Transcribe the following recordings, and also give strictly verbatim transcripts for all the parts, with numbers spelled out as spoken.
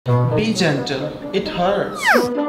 Be gentle, it hurts.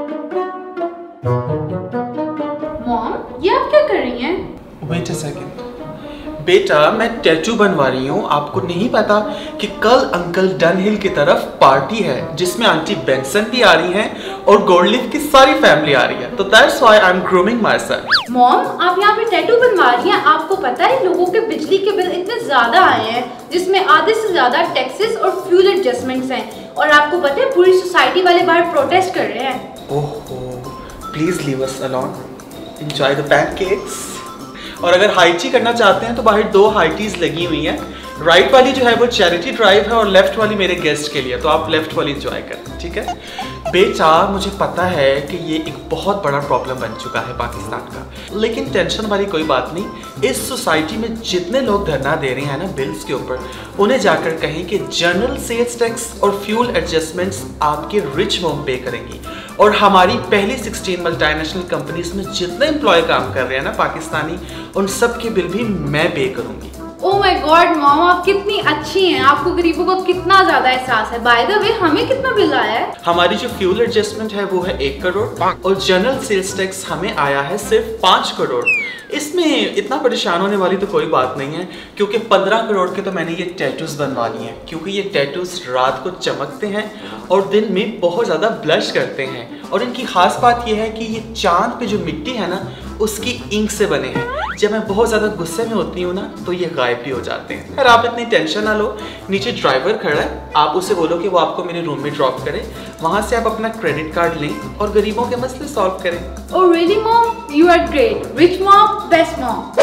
Mom, ये आप क्या कर रही हैं? Wait a second. बेटा, मैं टैटू बनवा रही हूँ। आपको नहीं पता कि कल अंकल डनहिल की तरफ पार्टी है जिसमें आंटी बेंसन भी आ रही हैं और गोल्डलिफ की सारी फैमिली आ रही है। तो that's why I am grooming my son. Mom, आप यहाँ पे टैटू बनवा रही हैं। आपको पता है लोगों के बिजली के बिल इतने ज्यादा आए हैं जिसमें आधे से ज्यादा टैक्सेस और फ्यूल एडजस्टमेंट्स हैं, और आपको पता है पूरी सोसाइटी वाले बाहर प्रोटेस्ट कर रहे हैं। ओहो, please leave us alone, enjoy the pancakes. और अगर हाई टी करना चाहते हैं तो बाहर दो हाई टीज लगी हुई हैं। राइट वाली जो है वो चैरिटी ड्राइव है और लेफ्ट वाली मेरे गेस्ट के लिए, तो आप लेफ्ट वाली एंजॉय करें, ठीक है। बेटा, मुझे पता है कि ये एक बहुत बड़ा प्रॉब्लम बन चुका है पाकिस्तान का, लेकिन टेंशन वाली कोई बात नहीं। इस सोसाइटी में जितने लोग धरना दे रहे हैं ना बिल्स के ऊपर, उन्हें जाकर कहें कि जनरल सेल्स टैक्स और फ्यूल एडजस्टमेंट्स आपके रिच मोम पे करेंगी, और हमारी पहली सोलह मल्टीनेशनल कंपनीज में जितने एम्प्लॉय काम कर रहे हैं ना पाकिस्तानी, उन सब के बिल भी मैं पे करूंगी। ओह माय गॉड मॉम, आप कितनी अच्छी हैं। आपको गरीबों को कितना ज्यादा एहसास है। बाय द वे, हमें कितना बिल आया है? हमारी जो फ्यूल एडजस्टमेंट है वो है एक करोड़ और जनरल सेल्स टैक्स हमें आया है सिर्फ पाँच करोड़। इसमें इतना परेशान होने वाली तो कोई बात नहीं है, क्योंकि पंद्रह करोड़ के तो मैंने ये टैटूज बनवा लिए हैं, क्योंकि ये टैटूज रात को चमकते हैं और दिन में बहुत ज़्यादा ब्लश करते हैं। और इनकी खास बात यह है कि ये चांद पे जो मिट्टी है ना उसकी इंक से बने हैं। जब मैं बहुत ज़्यादा गुस्से में होती हूँ ना तो ये गायब भी हो जाते हैं। खैर, आप इतनी टेंशन ना लो, नीचे ड्राइवर खड़ा है, आप उसे बोलो कि वो आपको मेरे रूम में ड्रॉप करे। वहाँ से आप अपना क्रेडिट कार्ड लें और गरीबों के मसले सॉल्व करें। Oh really mom, you are great. Rich mom, best mom.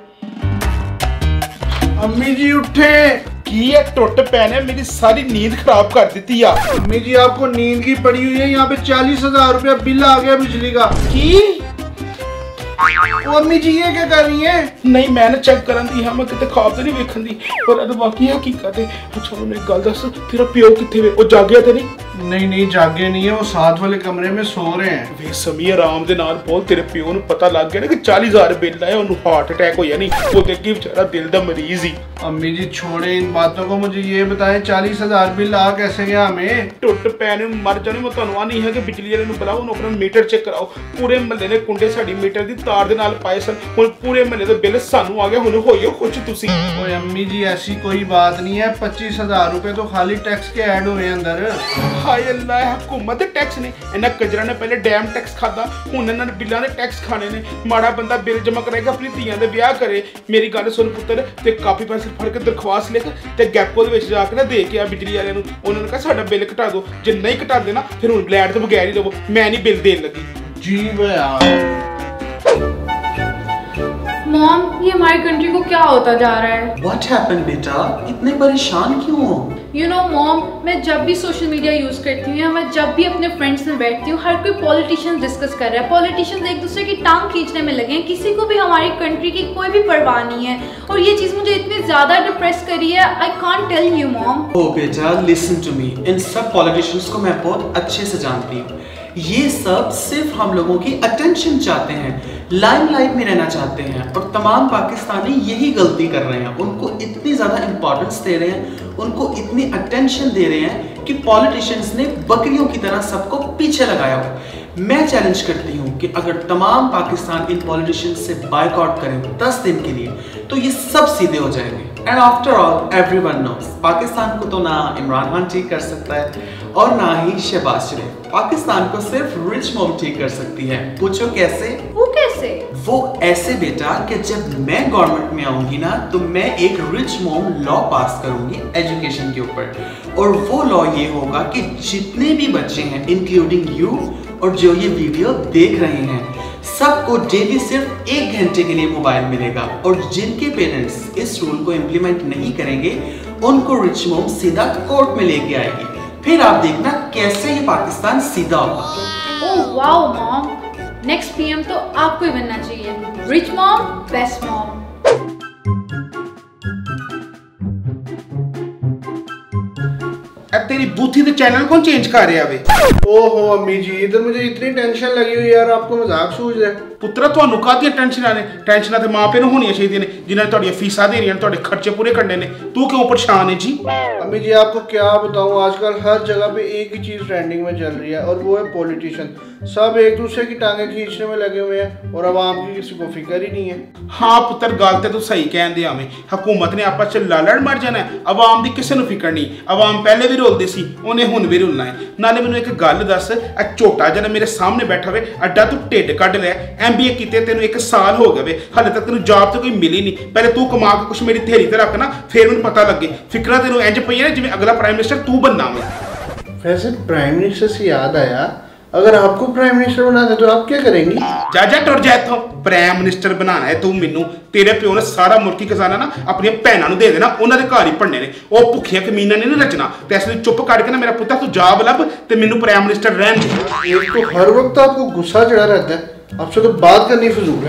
अम्मी जी उठे, की है टुट पैने मेरी सारी नींद खराब कर दी है। अम्मी जी आपको नींद की पड़ी हुई है, यहाँ पे चालीस हजार रुपया बिल आ गया बिजली का। की ओ अम्मी जी ये क्या कर रही हैं? नहीं मैंने चेक करन दी है, मैं किते ख्वाब तो नहीं वेखन दी, पर अद बाकी हकीकत है। अच्छा मेरी गल दस, तेरा प्यो किथे वे? ओ जागया ते नहीं? नहीं नहीं जागे नहीं है, वो साथ वाले कमरे में सो रहे हैं। वे समी आराम दे नाल बोल, तेरे प्यो नु पता लग गया ना कि चालीस हजार बिल आया, उन्हें हार्ट अटैक होया नहीं, वो देखी बेचारा दिल दा मरीज ही। अम्मी जी छोड़े इन बातों को, मुझे ये बताएं चालीस हजार बिल आ कैसे गया हमें? टुट पैने मर जाने, मैं तुहानू नहीं है कि बिजली वाले नु बुलाओ, अपना मीटर चेक कराओ। पूरे महल्ले ने कुंडे साडी मीटर दी तार दे नाल पाए सन, हुण पूरे महल्ले दा बिल सानू आ गया, हुण होइयो कुछ तुसी। ओए अम्मी जी ऐसी कोई बात नहीं है, पच्चीस हजार रुपए तो खाली टैक्स के ऐड हुए अंदर। हाय अल्लाह, हुकूमत टैक्स ने, इन्हां कजरा ने पहले डैम टैक्स खाता, हुण इन्हां ने बिल्लां दे टैक्स खाने ने। माड़ा बंदा बिल जमा कराएगा, अपनी धीआं दे ब्याह करे। मेरी गल सुन पुत्तर, ते कापी पेंसिल फड़ के दरख्वास्त लिख ते गैपो दे विच जाके ना दे के आ बिजली वाले नूं, उन्हां ने कहा साडा बिल घटा दो, जे नहीं घटा देना फिर हुण ब्लैड तो बगैर ही दवो, मैं नहीं बिल देन लगी। जी भैया। मॉम, ये हमारी कंट्री को क्या होता जा रहा है? What happened बेटा? इतने परेशान क्यों हो? यू नो मॉम, मैं जब भी सोशल मीडिया यूज करती हूँ या मैं जब भी अपने फ्रेंड्स में बैठती हूँ, हर कोई पॉलिटिशियंस डिस्कस कर रहा है। पॉलिटिशियंस एक दूसरे की टांग खींचने में लगे हैं, किसी को भी हमारी कंट्री की कोई भी परवाह नहीं है, और ये चीज मुझे इतनी ज्यादा डिप्रेस करी है, I can't tell you mom. ओ बेटा, लिसन टू मी, इन सब पॉलिटिशियंस को मैं बहुत अच्छे से जानती हूँ। ये सब सिर्फ हम लोगों की अटेंशन चाहते हैं, लाइमलाइट में रहना चाहते हैं, और तमाम पाकिस्तानी यही गलती कर रहे हैं। उनको इतनी ज़्यादा इंपॉर्टेंस दे रहे हैं, उनको इतनी अटेंशन दे रहे हैं कि पॉलिटिशियंस ने बकरियों की तरह सबको पीछे लगाया हो। मैं चैलेंज करती हूँ कि अगर तमाम पाकिस्तान इन पॉलिटिशियंस से बायकॉट करें दस दिन के लिए, तो ये सब सीधे हो जाएंगे। And after all everyone knows, Pakistan को तो ना इमरान खान ठीक कर सकता है और ना ही शहबाज शरीफ। पाकिस्तान को सिर्फ रिच मोम ठीक कर सकती है। पूछो कैसे? वो कैसे? वो ऐसे बेटा कि जब मैं गवर्नमेंट में आऊंगी ना, तो मैं एक रिच मोम लॉ पास करूंगी एजुकेशन के ऊपर, और वो लॉ ये होगा कि जितने भी बच्चे हैं इंक्लूडिंग यू और जो ये वीडियो देख रहे हैं, सबको डेली सिर्फ एक घंटे के लिए मोबाइल मिलेगा, और जिनके पेरेंट्स इस रूल को इम्प्लीमेंट नहीं करेंगे उनको रिच मोम सीधा कोर्ट में लेके आएगी। फिर आप देखना कैसे ये पाकिस्तान सीधा होगा। Oh wow mom, next PM तो आपको ही बनना चाहिए। Rich mom, best mom. ते तेरी बूथी ते चैनल कौन चेंज कर रहा वे? ओहो अम्मी जी, इधर मुझे इतनी टेंशन लगी हुई यार, आपको मजाक सूझ रहा है। पुत्रा ਤੁਹਾਨੂੰ ਕਾਹਦੀਆਂ ਟੈਨਸ਼ਨਾਂ ਨੇ? ਟੈਨਸ਼ਨਾਂ ਤੇ ਮਾਂ ਪਿਓ ਨੂੰ ਹੋਣੀਆਂ ਚਾਹੀਦੀਆਂ ਨੇ ਜਿਨ੍ਹਾਂ ਨੇ ਤੁਹਾਡੀਆਂ ਫੀਸਾਂ ਦੇ ਰਹੀਆਂ ਨੇ, ਤੁਹਾਡੇ ਖਰਚੇ पूरे करने ने। तू क्यों परेशान है जी? अम्मी जी आपको क्या बताऊं, आजकल हर जगह पे एक ही चीज ट्रेंडिंग में चल रही है और वो है पॉलिटिशियन। सब एक दूसरे की टांगे खींचने में लगे हुए हैं और आवाम की किसी को फिक्र ही नहीं है। हाँ पुत्र, गल ते तू सही कहंदे आ। मैं हुकूमत ने आपस च लड़ मर जाना है, आवाम दी किसी नूं फिक्र नहीं। आवाम पहले भी रोलदी सी, उन्हें हुण भी रोलना है। नाले मैनूं एक गल दस, आ झोटा जिहड़ा मेरे सामने बैठा वे अड्डा तू ढिड कढ लिया, एम बी ए कीते तेनूं एक साल हो गए वे, हाले तक तेनूं जॉब तो कोई मिली नहीं। पहले तू कमा के कुछ मेरी थेरी ते रख ना, फिर मैनूं पता लगे। फिक्रा तेनूं इंज पई है जिवें अगला प्राइम मिनिस्टर तू बनना वे। वैसे प्राइम मिनिस्टर से याद आया, अगर आपको प्राइम मिनिस्टर बना दे तो आप क्या करेंगी? जा जा टुर जा इत्थों। प्राइम मिनिस्टर बनाना है तू मैनू? तेरे प्यो ने सारा मुल्की खजाना ना अपनी भैनों नूं दे देना, उन्हां दे घर ही भरने ने। ओह भुखिया कमीना नहीं रचना। ते इसलिए चुप करके ना मेरा पुत्तर तू जॉब लभ ते मैनू प्राइम मिनिस्टर रहन दे। एक तो हर वक्त आपको गुस्सा चढ़ा रहता है, आपसे तो बात करनी फजूल है।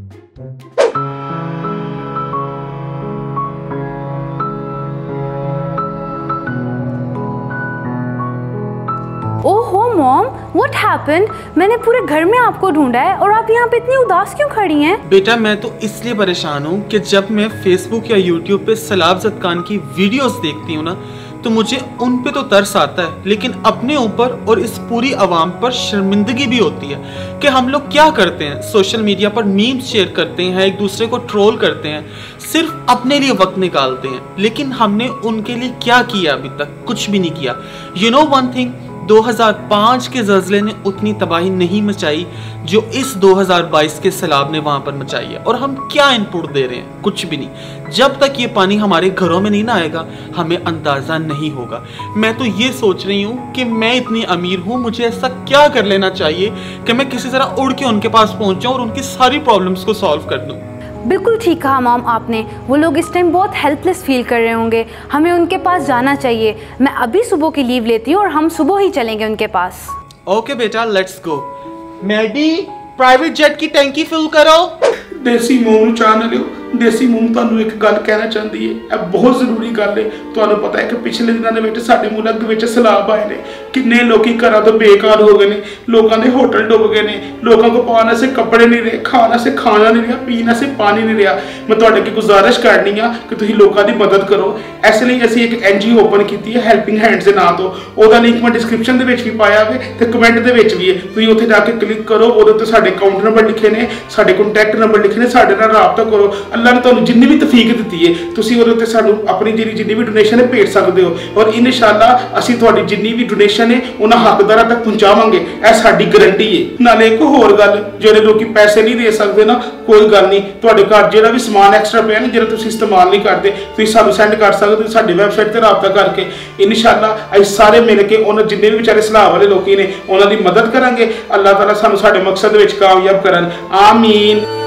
ओहो मॉम, व्हाट हैपेंड? मैंने पूरे घर में आपको ढूंढा है और आप यहाँ पे इतनी उदास क्यों खड़ी हैं? बेटा मैं तो इसलिए परेशान हूँ कि जब मैं फेसबुक या यूट्यूब पे सलाब ज़दकान की वीडियोस देखती हूँ ना, तो मुझे उन पे तो तरस आता है, लेकिन अपने ऊपर और इस पूरी आवाम पर शर्मिंदगी भी होती है कि हम लोग क्या करते हैं। सोशल मीडिया पर मीम्स शेयर करते हैं, एक दूसरे को ट्रोल करते हैं, सिर्फ अपने लिए वक्त निकालते हैं, लेकिन हमने उनके लिए क्या किया? अभी तक कुछ भी नहीं किया। यू नो वन थिंग, दो हज़ार पाँच के ज़लज़ले ने उतनी तबाही नहीं मचाई जो इस दो हज़ार बाईस के सैलाब ने वहां पर मचाई है, और हम क्या इनपुट दे रहे हैं? कुछ भी नहीं। जब तक ये पानी हमारे घरों में नहीं ना आएगा, हमें अंदाजा नहीं होगा। मैं तो ये सोच रही हूँ कि मैं इतनी अमीर हूँ, मुझे ऐसा क्या कर लेना चाहिए कि मैं किसी तरह उड़ के उनके पास पहुंच जाऊं और उनकी सारी प्रॉब्लम्स को सॉल्व कर दूं। बिल्कुल ठीक कहा मॉम आपने। वो लोग इस टाइम बहुत हेल्पलेस फील कर रहे होंगे, हमें उनके पास जाना चाहिए। मैं अभी सुबह की लीव लेती हूँ और हम सुबह ही चलेंगे उनके पास। ओके बेटा, let's go. Maddy, private jet की टैंकी फिल करो। देसी मूंह चाह ना लियो। देसी मूंह ਤੁਹਾਨੂੰ ਇੱਕ ਗੱਲ ਕਹਿਣਾ ਚਾਹੁੰਦੀ ਹੈ, ਇਹ ਬਹੁਤ ਜ਼ਰੂਰੀ ਗੱਲ ਹੈ। ਤੁਹਾਨੂੰ ਪਤਾ ਹੈ ਕਿ ਪਿਛਲੇ ਦਿਨਾਂ ਦੇ ਵਿੱਚ ਸਾਡੇ ਮੁਲਕ ਵਿੱਚ ਸੈਲਾਬ ਆਏ ਨੇ, ਕਿੰਨੇ ਲੋਕੀ ਘਰਾਂ ਤੋਂ ਬੇਕਾਰ ਹੋ ਗਏ ਨੇ, ਲੋਕਾਂ ਦੇ ਹੋਟਲ ਡੁੱਬ ਗਏ ਨੇ, ਲੋਕਾਂ ਕੋਲ ਪਾਉਣ ਵਾਸਤੇ ਕੱਪੜੇ ਨਹੀਂ ਰਹੇ, ਖਾਣ ਵਾਸਤੇ ਖਾਣਾ ਨਹੀਂ ਰਿਹਾ, ਪੀਣ ਵਾਸਤੇ ਪਾਣੀ ਨਹੀਂ ਰਿਹਾ। ਮੈਂ ਤੁਹਾਡੇ ਅੱਗੇ ਗੁਜ਼ਾਰਿਸ਼ ਕਰਨੀ ਆ ਕਿ ਤੁਸੀਂ ਲੋਕਾਂ ਦੀ ਮਦਦ ਕਰੋ। ਇਸ ਲਈ ਅਸੀਂ ਇੱਕ ਐਨ ਜੀ ਓ ਓਪਨ ਕੀਤੀ ਹੈ ਹੈਲਪਿੰਗ ਹੈਂਡਸ ਦੇ ਨਾਂ ਤੋਂ। ਉਹਦਾ ਲਿੰਕ ਮੈਂ ਡਿਸਕ੍ਰਿਪਸ਼ਨ ਦੇ ਵਿੱਚ ਵੀ ਪਾਇਆ ਹੋਵੇ ਤੇ ਕਮੈਂਟ ਦੇ ਵਿੱਚ ਵੀ ਹੈ। ਤੁਸੀਂ ਉੱਥੇ ਜਾ ਕੇ ਕਲਿੱਕ ਕਰੋ, ਉਹਦੇ ਉੱਤੇ ਸਾਡੇ ਅਕਾਊਂਟ ਨੰਬਰ ਲਿਖੇ ਨੇ, ਸਾਡੇ ਕੰਟੈਕਟ ਨੰਬਰ ਲਿਖੇ ਨੇ, ਸਾਡੇ ਨਾਲ ਰਾਬਤਾ ਕਰੋ। ਅੱਲਾਹ ਨੇ ਤੁਹਾਨੂੰ ਜਿੰਨੀ ਵੀ ਤੌਫੀਕ ਦਿੱਤੀ ਹੈ, ਤੁਸੀਂ ਉਹਦੇ ਉੱਤੇ ਸਾਨੂੰ ਆਪਣੀ ਜਿਹੜੀ ਜਿੰਨੀ ਵੀ ਡੋਨੇਸ਼ਨ ਹੈ ਭੇਜ ਸਕਦੇ ਹੋ, ਔਰ ਇਨਸ਼ਾਅੱਲਾ ਅਸੀਂ ਤੁਹਾਡੀ ਜਿੰਨੀ ਵੀ ਡੋਨੇਸ਼ਨ ਹੈ ਉਹਨਾਂ ਹੱਕਦਾਰਾਂ ਤੱਕ ਪਹੁੰਚਾਵਾਂਗੇ। ਇਹ ਸਾਡੀ ਗਾਰੰਟੀ ਹੈ। ਨਾਲੇ ਇੱਕ ਹੋਰ ਗੱਲ, ਜਿਹੜੇ ਲੋਕੀ ਪੈਸੇ ਨਹੀਂ ਦੇ ਸਕਦੇ ਨਾ, ਕੋਈ ਗੱਲ ਨਹੀਂ, ਤੁਹਾਡੇ ਘਰ ਜਿਹੜਾ ਵੀ ਸਮਾਨ ਐਕਸਟਰਾ ਪਿਆ ਨਾ, ਜਿਹੜਾ ਤੁਸੀਂ ਇਸਤੇਮਾਲ ਨਹੀਂ ਕਰਦੇ, ਤੁਸੀਂ ਸਾਨੂੰ ਸੈਂਡ ਕਰ ਸਕਦੇ ਹੋ ਸਾਡੀ ਵੈਬਸਾਈਟ ਤੇ ਰਾਬਤਾ ਕਰਕੇ। ਇਨਸ਼ਾਅੱਲਾ ਅਸੀਂ ਸਾਰੇ ਮਿਲ ਕੇ ਉਹਨਾਂ ਜਿੰਨੇ ਵੀ ਵਿਚਾਰੇ ਸਲਾਹ ਵਾਲੇ ਲੋਕੀ ਨੇ ਉਹਨਾਂ ਦੀ ਮਦਦ ਕਰਾਂਗੇ। ਅੱਲਾਹ ਤਾਲਾ ਸਾਨੂੰ ਸਾਡੇ ਮਕਸਦ ਵਿੱਚ ਕਾਮਯਾਬ ਕਰਨ। ਆਮੀਨ।